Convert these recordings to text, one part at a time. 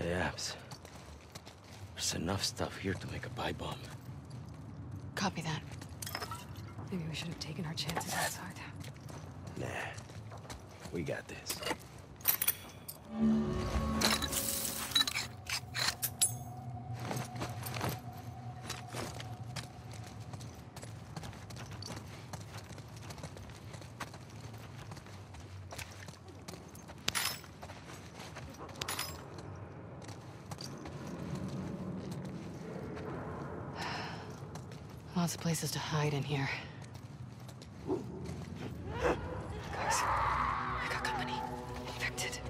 abs. There's enough stuff here to make a pipe bomb. Copy that. Maybe we should have taken our chances outside. Nah, we got this. Lots of places to hide in here. Guys, I got company. Infected.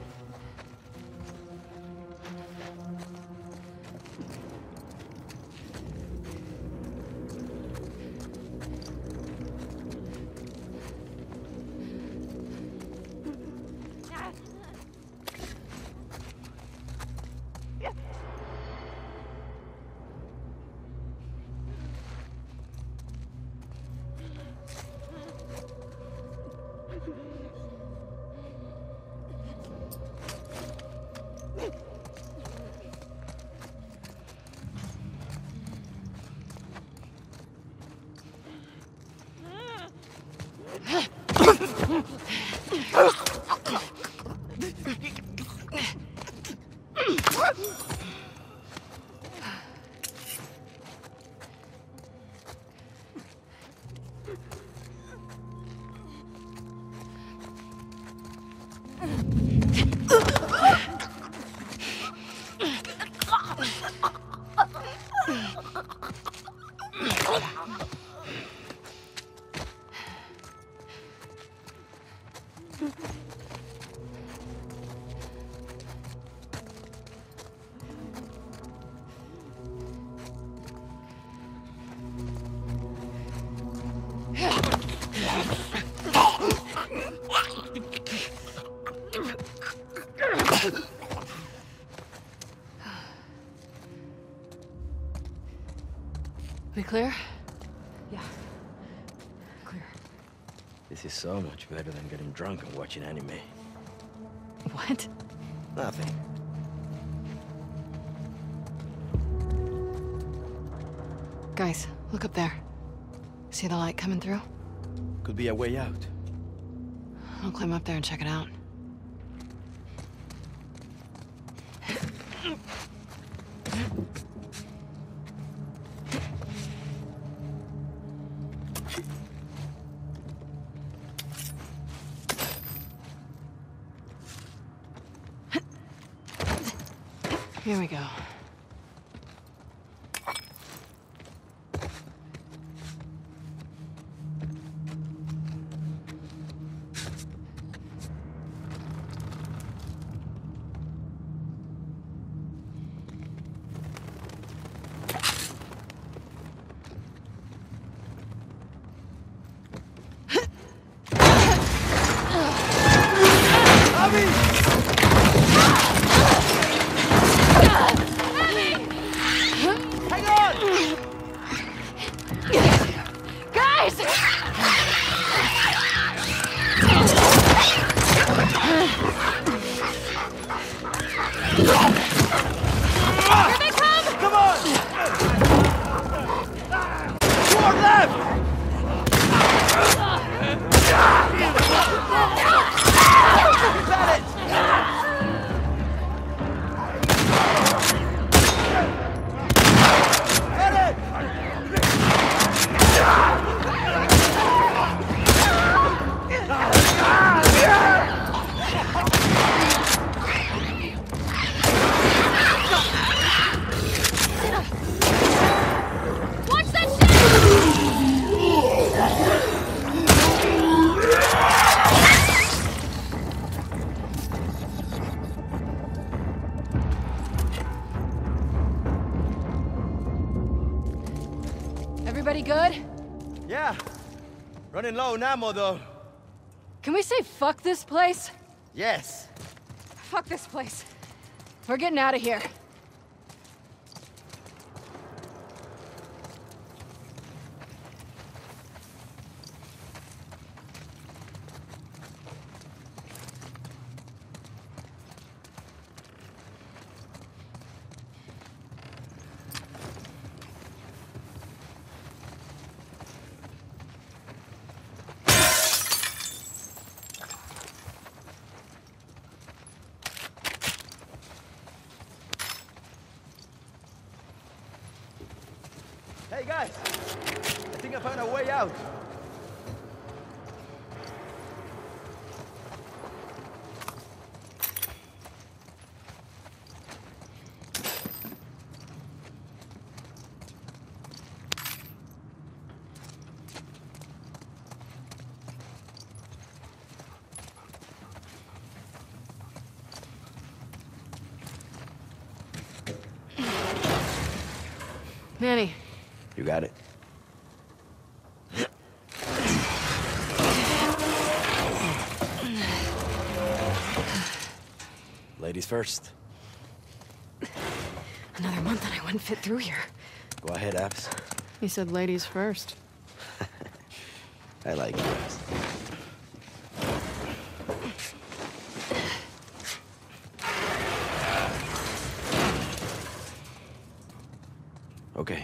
We clear? Yeah. Clear. This is so much better than getting drunk and watching anime. What? Nothing. Guys, look up there. See the light coming through? Could be a way out. I'll climb up there and check it out. Here we go. Everybody good? Yeah. Running low on ammo, though. Can we say fuck this place? Yes. Fuck this place. We're getting out of here. Hey guys, I think I found a way out. Manny. You got it. Ladies first. Another month and I wouldn't fit through here. Go ahead, Abs. You said ladies first. I like you, Abs. Okay.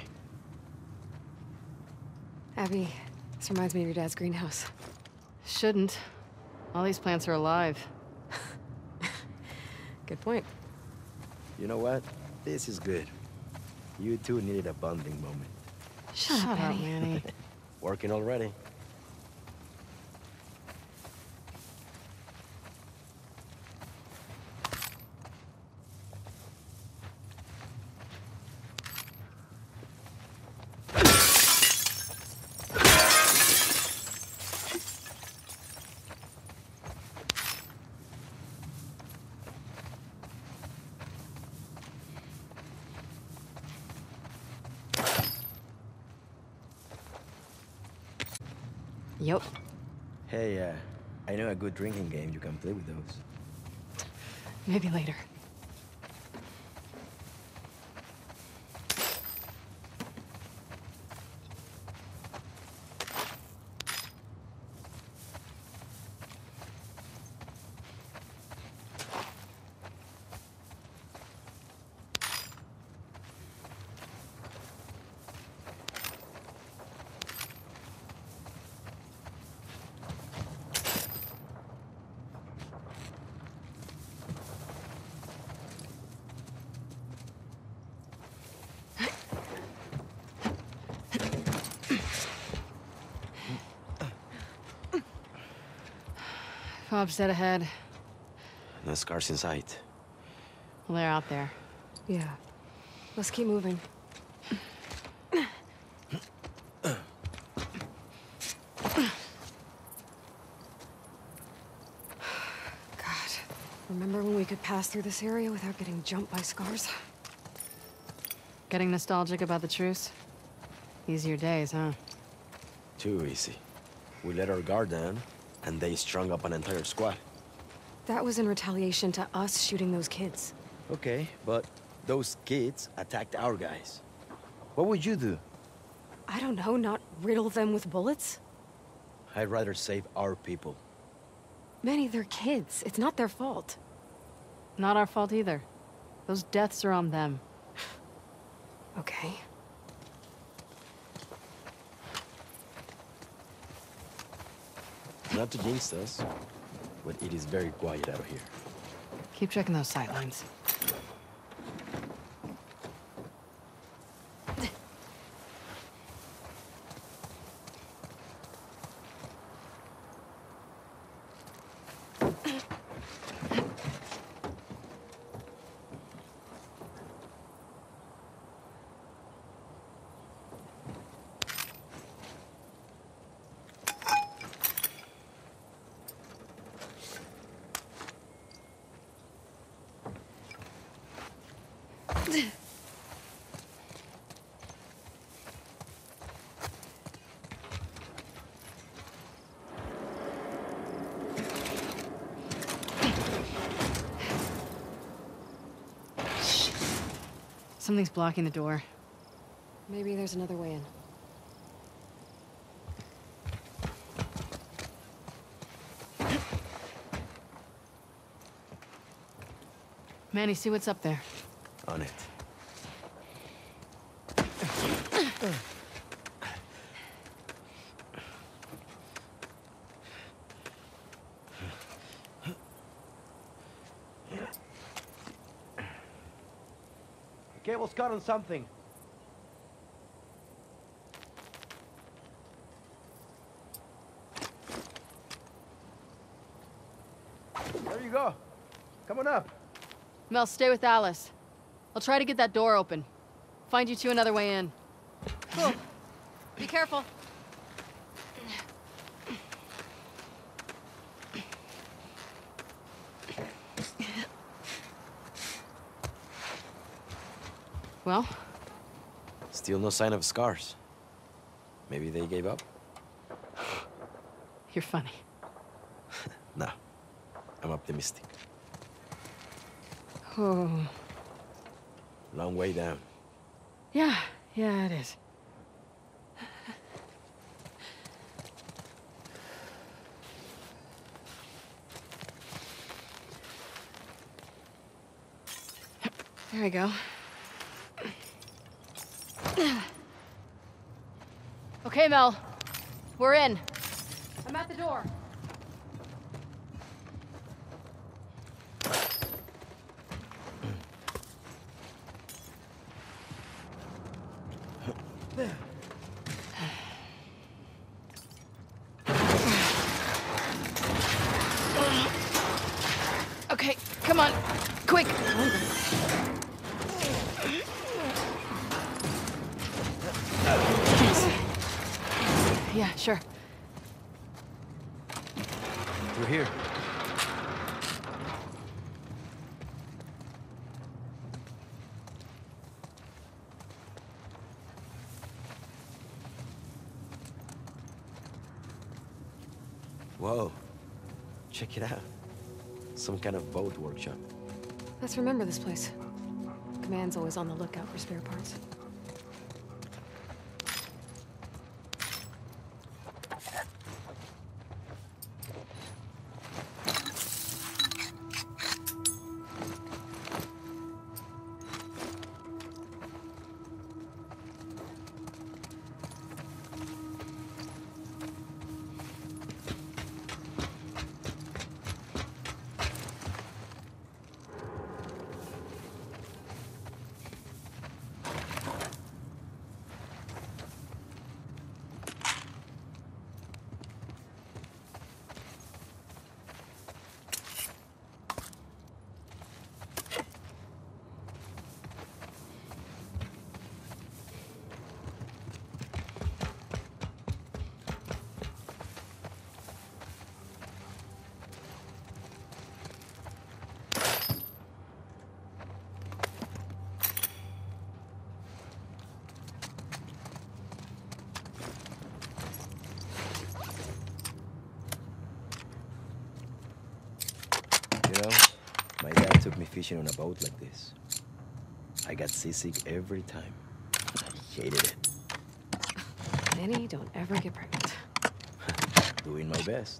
Abby, this reminds me of your dad's greenhouse. Shouldn't. All these plants are alive. Good point. You know what? This is good. You two needed a bonding moment. Shut up, Manny. Working already. Yep. Hey, I know a good drinking game you can play with those. Maybe later. Bob's dead ahead. No scars in sight. Well, they're out there. Yeah. Let's keep moving. God. Remember when we could pass through this area without getting jumped by scars? Getting nostalgic about the truce? Easier days, huh? Too easy. We let our guard down, and they strung up an entire squad. That was in retaliation to us shooting those kids. Okay, but those kids attacked our guys. What would you do? I don't know, not riddle them with bullets? I'd rather save our people. Manny, they're kids. It's not their fault. Not our fault either. Those deaths are on them. Okay. Not to jinx us, but it is very quiet out here. Keep checking those sightlines. Something's blocking the door. Maybe there's another way in. Manny, see what's up there. On it. Cable's caught on something. There you go. Come on up. Mel, stay with Alice. I'll try to get that door open. Find you two another way in. Cool. Be careful. Well? Still no sign of scars. Maybe they gave up? You're funny. No. I'm optimistic. Oh. Long way down. Yeah, it is. There we go. Okay, Mel. We're in. I'm at the door. Okay, come on. Quick. Yeah, sure. Through here. Whoa. Check it out. Some kind of boat workshop. Let's remember this place. Command's always on the lookout for spare parts. You know, my dad took me fishing on a boat like this. I got seasick every time. I hated it. Danny, don't ever get pregnant. Doing my best.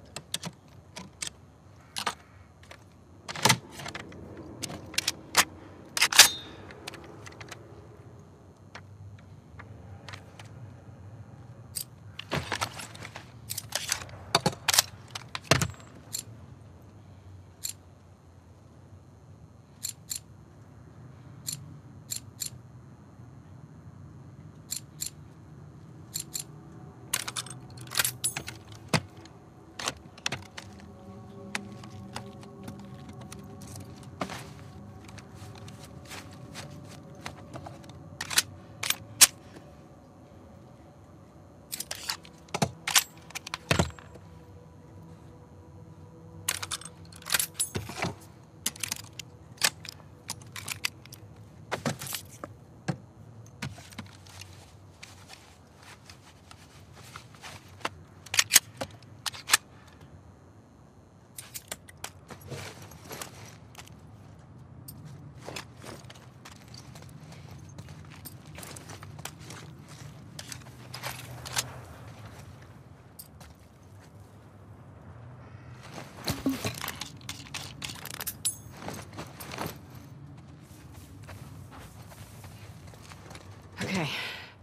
Okay.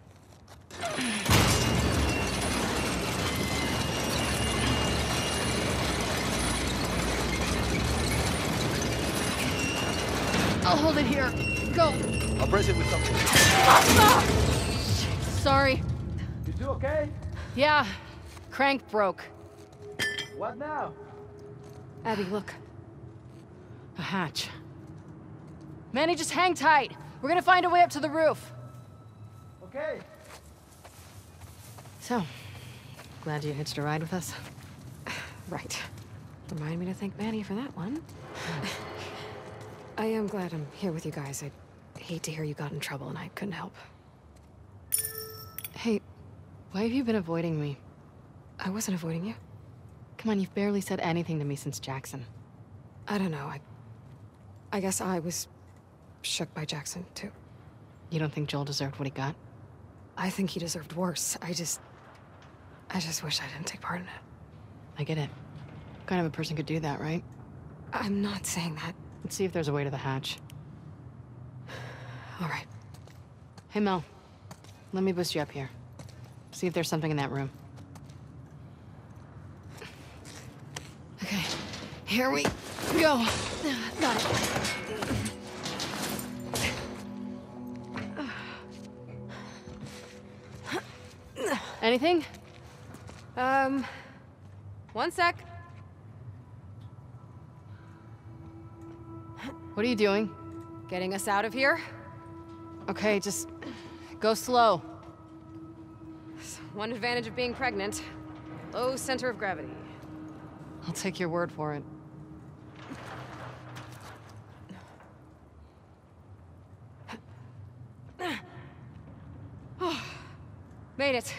I'll hold it here. Go. I'll brace it with something. Sorry. You two okay? Yeah. Crank broke. What now? Abby, look. A hatch. Manny, just hang tight. We're gonna find a way up to the roof. Okay. So, glad you hitched a ride with us? Right. Remind me to thank Manny for that one. I am glad I'm here with you guys. I hate to hear you got in trouble and I couldn't help. Hey, why have you been avoiding me? I wasn't avoiding you. Come on, you've barely said anything to me since Jackson. I don't know, I guess I was shook by Jackson, too. You don't think Joel deserved what he got? I think he deserved worse. I just wish I didn't take part in it. I get it. What kind of a person could do that, right? I'm not saying that. Let's see if there's a way to the hatch. All right. Hey, Mel. Let me boost you up here. See if there's something in that room. Okay. Here we go. Got it. Anything? One sec. What are you doing? Getting us out of here? Okay, just go slow. One advantage of being pregnant. Low center of gravity. I'll take your word for it. Oh, made it.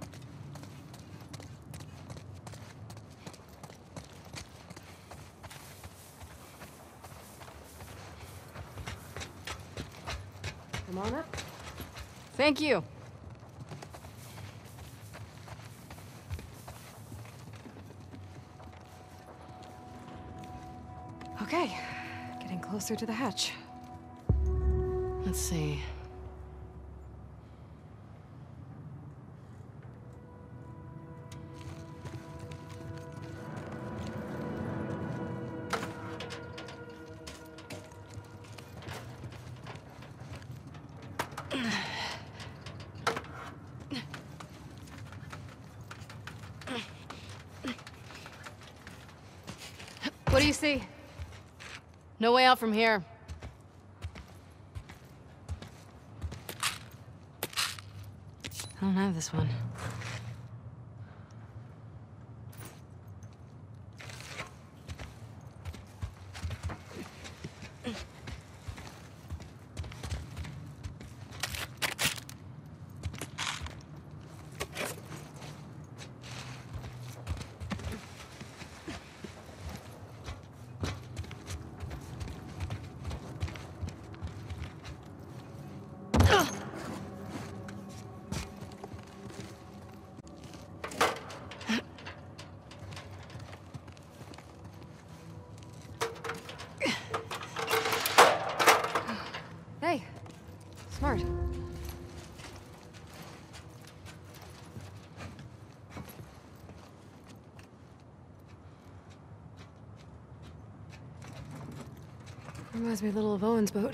Come on up. Thank you. Okay, getting closer to the hatch. Let's see. What do you see? No way out from here. I don't have this one. Hey, smart. Reminds me a little of Owen's boat.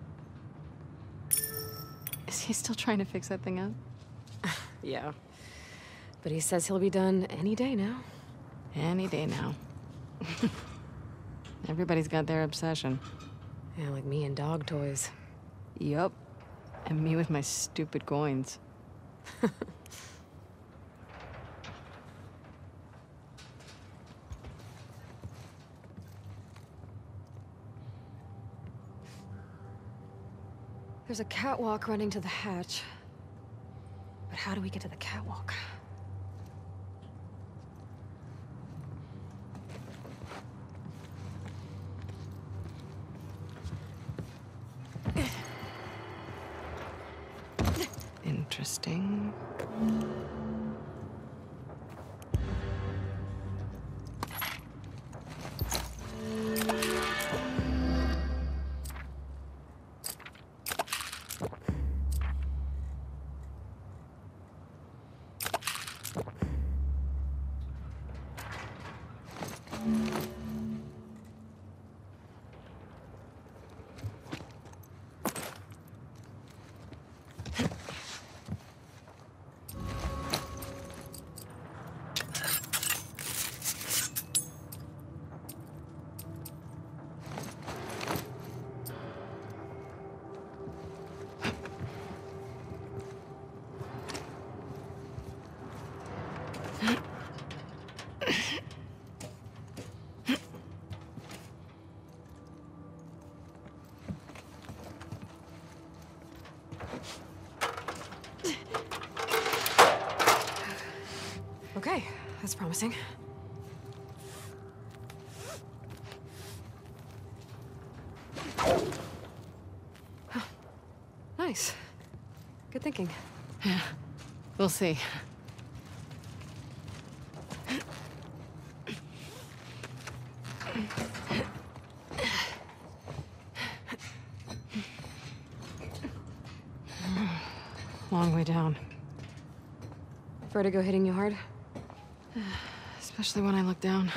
Is he still trying to fix that thing up? Yeah. But he says he'll be done any day now. Any day now. Everybody's got their obsession. Yeah, like me and dog toys. Yup. And me with my stupid coins. There's a catwalk running to the hatch. But how do we get to the catwalk? Interesting. That's promising. Huh. Nice. Good thinking. Yeah. We'll see. Long way down. Vertigo hitting you hard? Especially when I look down.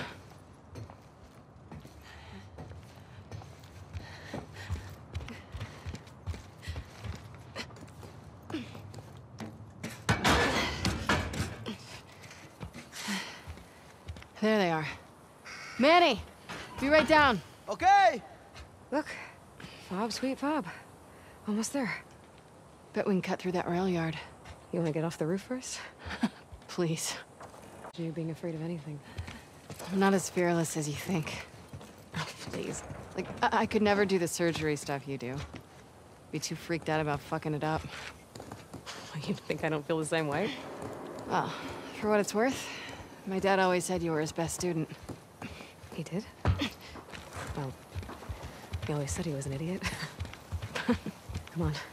There they are. Manny! Be right down. Okay! Look. Fob, sweet fob. Almost there. Bet we can cut through that rail yard. You want to get off the roof first? Please. You being afraid of anything. I'm not as fearless as you think. Oh, please. Like, I could never do the surgery stuff you do. Be too freaked out about fucking it up. You think I don't feel the same way? Well, for what it's worth, my dad always said you were his best student. He did? Well, he always said he was an idiot. Come on.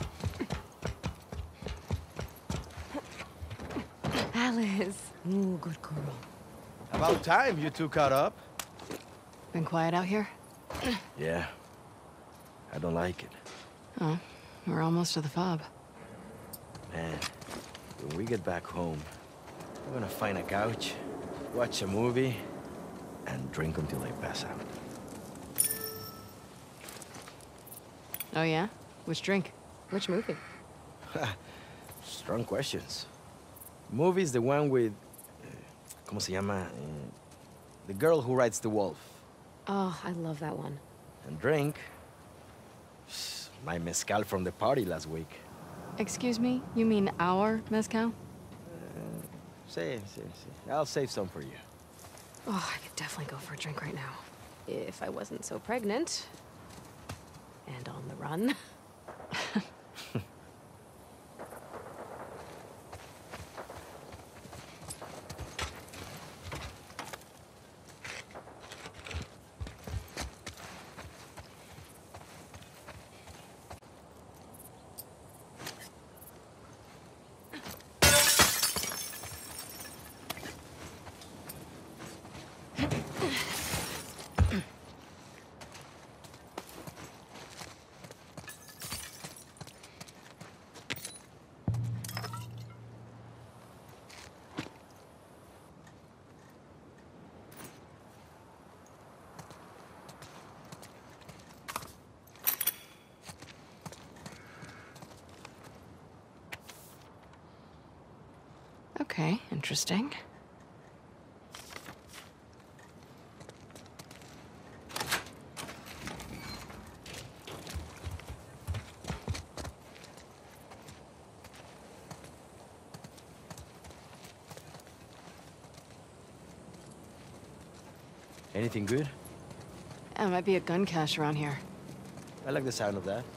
Alice. Ooh, good girl. About time you two caught up. Been quiet out here? Yeah. I don't like it. Oh, we're almost to the fob. Man, when we get back home, we're gonna find a couch, watch a movie, and drink until I pass out. Oh yeah? Which drink? Which movie? Strong questions. Movie's the one with... ¿Cómo se llama? The girl who rides the wolf. Oh, I love that one. And drink... My mezcal from the party last week. Excuse me? You mean our mezcal? See. I'll save some for you. Oh, I could definitely go for a drink right now. If I wasn't so pregnant. And on the run. Okay, interesting. Anything good? There might be a gun cache around here. I like the sound of that.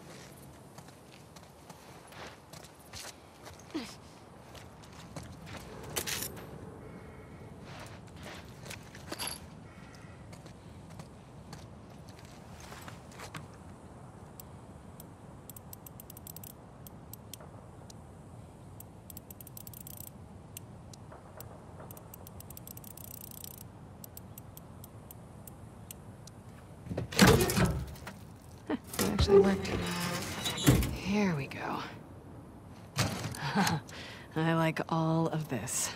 It actually worked. Here we go. I like all of this.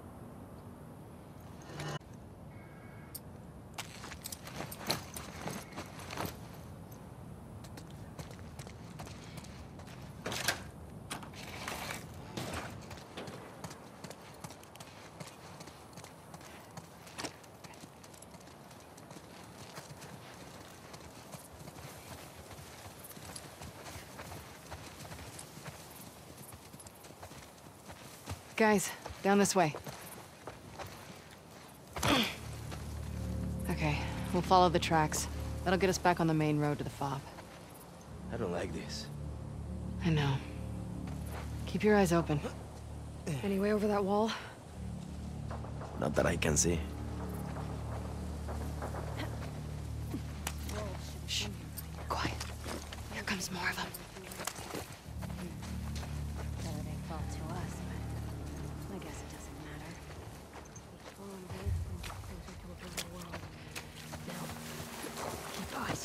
Guys, down this way. Okay, we'll follow the tracks. That'll get us back on the main road to the fob. I don't like this. I know. Keep your eyes open. Any way over that wall? Not that I can see. Shh. Quiet. Here comes more of them. Whether they fall to us, but I guess it doesn't matter. Each fallen blade brings us closer to a better world. Bill, keep eyes.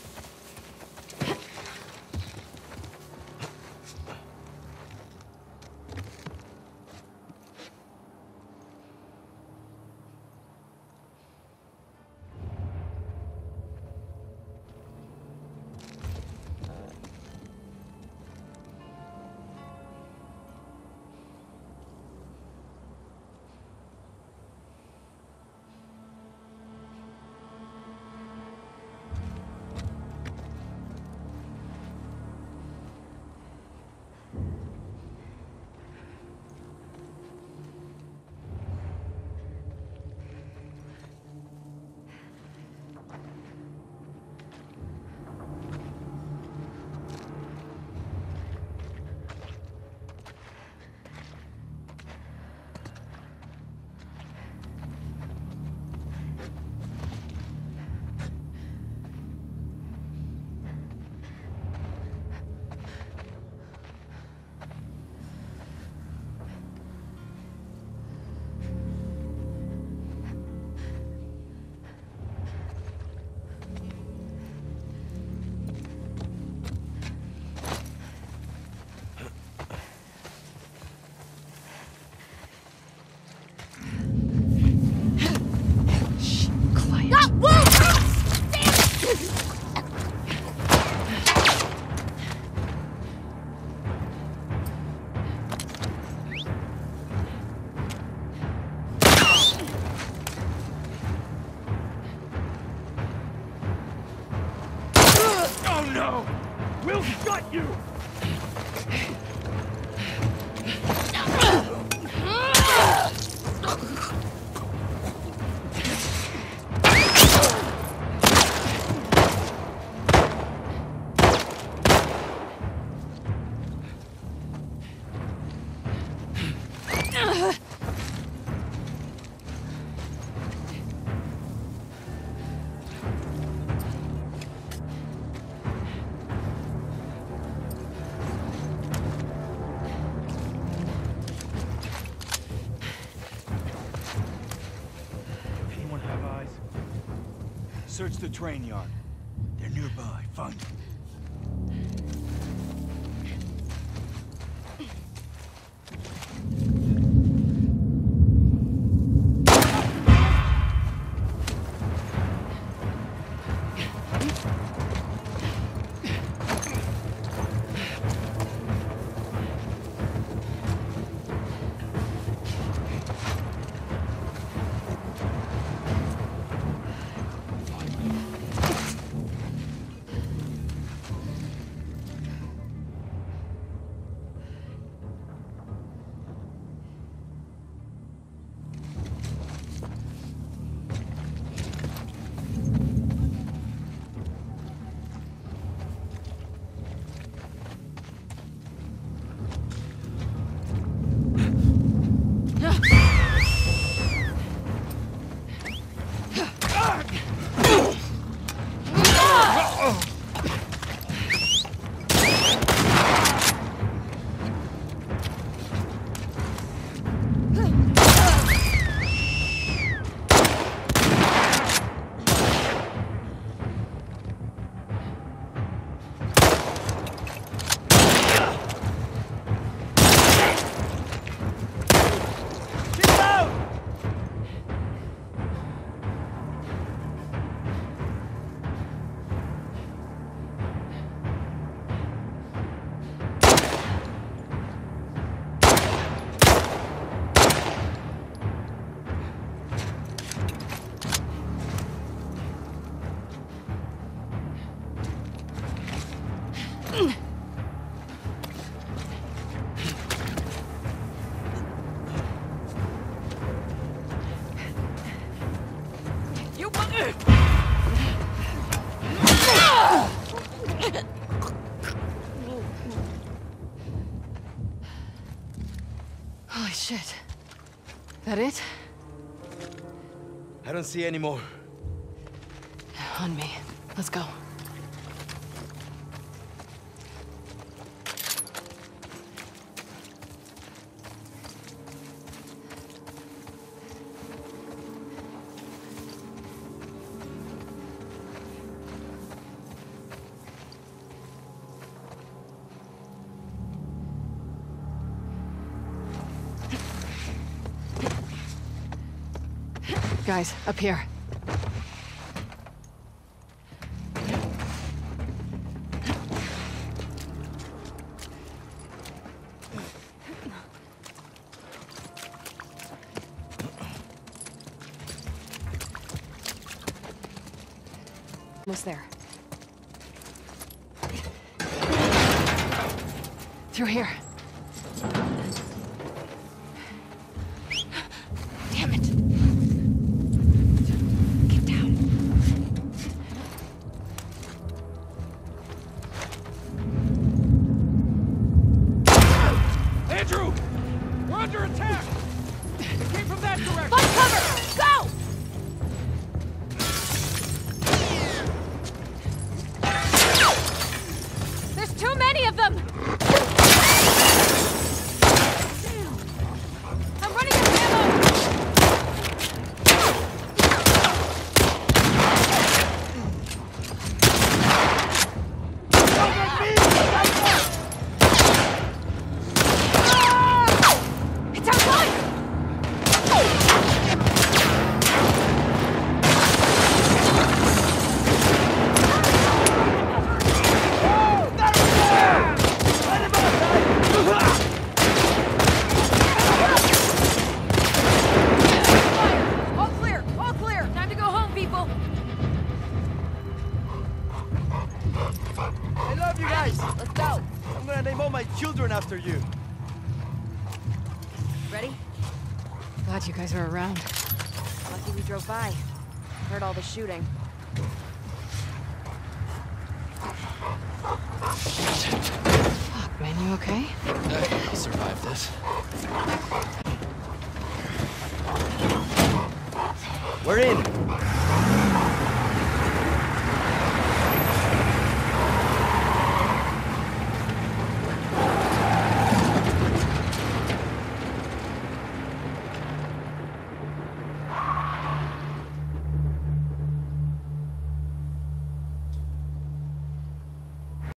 We'll gut you! Anyone have eyes? Search the train yard. They're nearby. Find them. Holy shit. That it? I don't see any more. On me. Let's go. Guys, up here. Almost there. Through here. Damn it. Get down. Andrew! We're under attack! It came from that direction! Find cover! Go! There's too many of them! I'm running out of ammo! It's outside! All clear! All clear! Time to go home, people! I love you guys. Let's go. I'm gonna name all my children after you. Ready? Glad you guys are around. Lucky we drove by. Heard all the shooting. Fuck, man, you okay? I'll survive this. We're in.